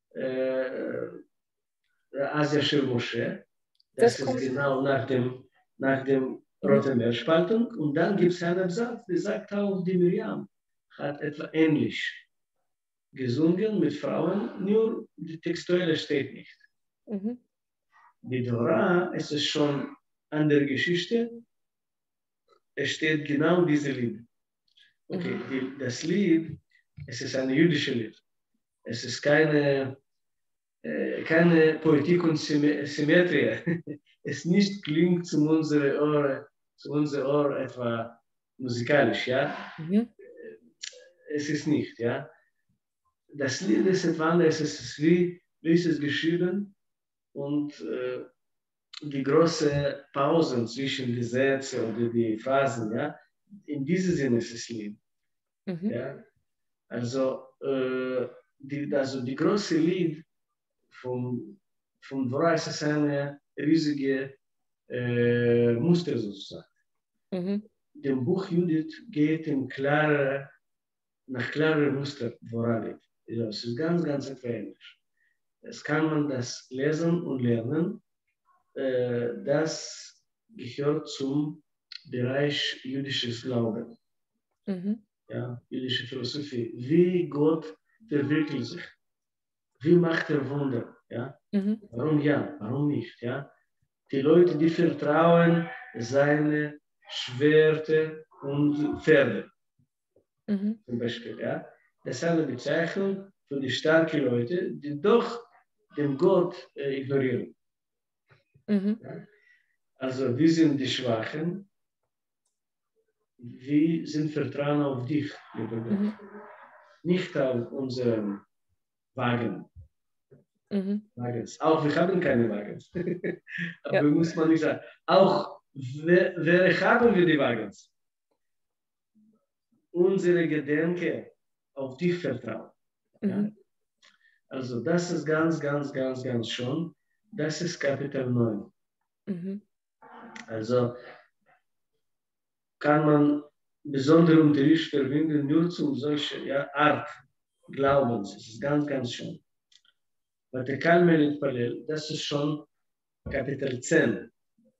A: Asia Shir Moshe, das ist genau nach dem Roten Meerspaltung. Und dann gibt es einen Absatz, der sagt auch, die Miriam hat etwa ähnlich gesungen mit Frauen, nur die Textuelle steht nicht. Die Torah ist es schon an der Geschichte, es steht genau diese Lied. Okay, das Lied, es ist ein jüdisches Lied. Es ist keine Poetik und Symmetrie. Es nicht klingt zu unserem Ohr etwa musikalisch, ja? Es ist nicht, ja? Das Lied ist etwas anderes, es ist wie ist es geschrieben und die große Pausen zwischen die Sätze oder die Phrasen, ja? In diesem Sinne ist es Lied. Ja? Also, die große Lied von Dvorah ist es eine riesige Muster sozusagen. Dem Buch Judith geht nach klaren Muster Dvorah. Es ist ganz, ganz ähnlich. Es kann man das lesen und lernen. Das gehört zum Bereich jüdisches Glauben. Ja, jüdische Philosophie. Wie Gott verwirklicht sich. Wie macht er Wunder? Ja? Warum ja? Warum nicht? Ja? Die Leute, die vertrauen seine Schwerter und Pferde. Zum Beispiel. Ja? Das ist eine Bezeichnung für die starken Leute, die doch den Gott ignorieren. Ja? Also wir sind die Schwachen. Wir sind Vertrauen auf dich, lieber Gott. Nicht auf unseren Wagen. Wagens. Auch wir haben keine Wagens. Aber muss man nicht sagen. Auch wer haben wir die Wagens? Unsere Gedanken auf dich vertrauen. Ja? Also das ist ganz, ganz, ganz, ganz schön. Das ist Kapitel 9. Also kann man besondere Unterricht verwenden nur zu solcher Art Glaubens. Das ist ganz, ganz schön. Vatikal Melit Palel, das ist schon Kapitel 10.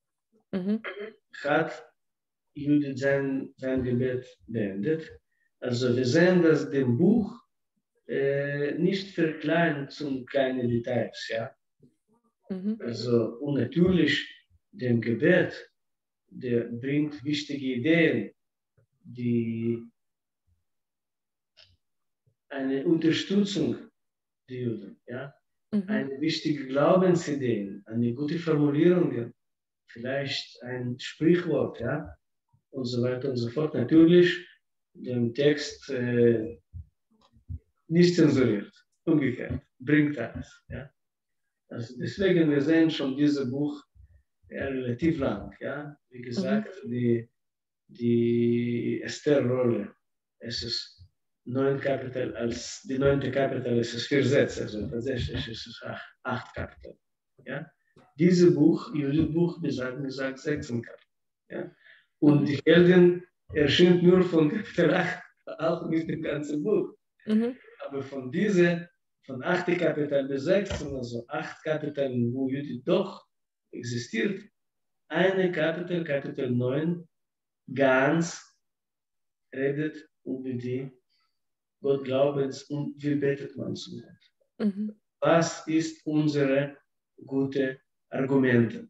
A: Hat Judith sein Gebet beendet. Also wir sehen, dass dem Buch nicht verkleinert zum kleinen Details. Ja? Also und natürlich dem Gebet, der bringt wichtige Ideen, die eine Unterstützung der Juden, ja? Eine wichtige Glaubensidee, eine gute Formulierung, vielleicht ein Sprichwort, ja? Und so weiter und so fort. Natürlich den Text nicht zensuriert, umgekehrt, bringt alles. Ja? Also deswegen, wir sehen schon dieses Buch relativ lang. Ja? Wie gesagt, die Esther-Rolle, es ist 9 Kapitel, als die 9. Kapitel ist es 4 Sätze, also tatsächlich ist es 8 Kapitel. Ja? Dieses Buch, Judith Buch, wir sagen 16 Kapitel. Ja? Und die Heldin erscheint nur von Kapitel 8, auch nicht im ganzen Buch. Aber von 8 Kapitel bis 16, also 8 Kapiteln, wo Judith doch existiert, eine Kapitel 9, ganz redet über die Gottglaubens und wie betet man zu Gott. Was ist unsere gute Argumente?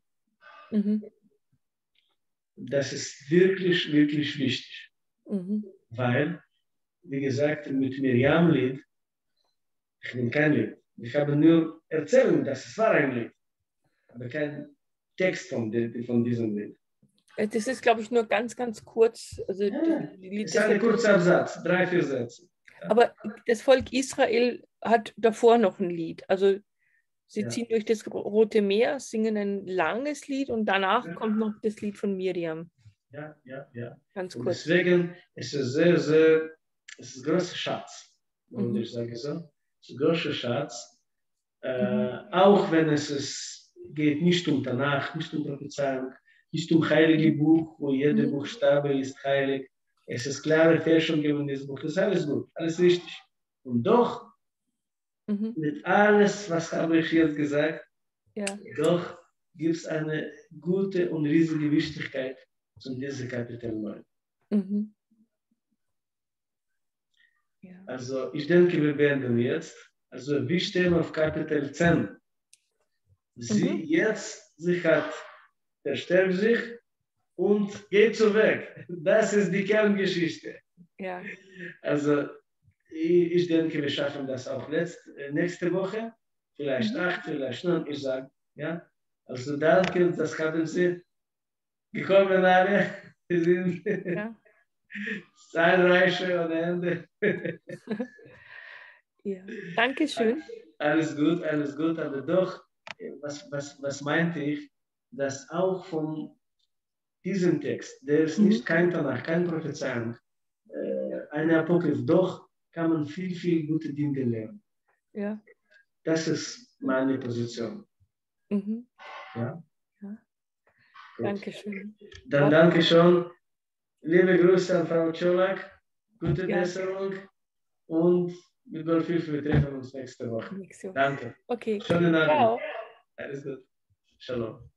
A: Das ist wirklich, wirklich wichtig. Weil, wie gesagt, mit Miriam-Lied, ich bin kein Lied. Ich habe nur Erzählung, dass es war ein Lied. Aber kein Text von diesem Lied.
B: Das ist, glaube ich, nur ganz, ganz kurz. Also
A: Ja, es ist ein kurzer Absatz, 3, 4 Sätze. Ja.
B: Aber das Volk Israel hat davor noch ein Lied. Also sie ziehen durch das Rote Meer, singen ein langes Lied und danach kommt noch das Lied von Miriam.
A: Ja.
B: Ganz
A: und
B: kurz.
A: Deswegen ist es es ist ein großer Schatz, würde ich sagen so. Es ist ein großer Schatz, auch wenn es geht nicht um Tanach, nicht um Prophezeiung, nicht um heilige Buch, wo jeder Buchstabe ist heilig. Es ist klare Fälschung in diesem Buch. Das ist alles gut, alles richtig. Und doch, mit alles, was habe ich jetzt gesagt, doch gibt es eine gute und riesige Wichtigkeit zu diesem Kapitel 9. Also ich denke, wir beenden jetzt. Also wir stehen auf Kapitel 10. Sie hat verstärkt sich und geht so weg. Das ist die Kerngeschichte.
B: Ja.
A: Also ich denke, wir schaffen das auch nächste Woche. Vielleicht 8, vielleicht 9, ich sage. Ja? Also danke, das haben Sie gekommen alle. Sie sind zahlreiche ohne Ende.
B: Ja. Dankeschön.
A: Alles gut, aber doch, was meinte ich, dass auch von diesem Text, der ist nicht kein Tanach, kein Prophezeiung, eine Apokryph, doch kann man viel, viel gute Dinge lernen.
B: Ja.
A: Das ist meine Position. Ja?
B: Dankeschön.
A: Dann danke schon. Liebe Grüße an Frau Czolak, gute Besserung und mit Gott viel, wir treffen uns nächste Woche. Danke.
B: Okay.
A: Schönen Abend.
B: Ciao.
A: Alles gut. Shalom.